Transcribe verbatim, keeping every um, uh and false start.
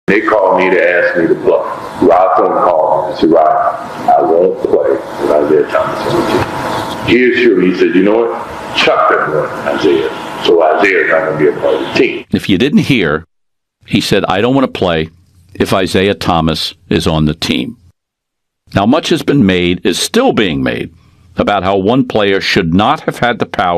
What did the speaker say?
They called me to ask me to play. Rod Thorn called me and said, Rod, I won't play with Isiah Thomas on the team. He assured me, he said, you know what? Chuck that boy, Isiah. So Isiah's not going to be a part of the team. If you didn't hear, he said, I don't want to play if Isiah Thomas is on the team. Now, much has been made, is still being made, about how one player should not have had the power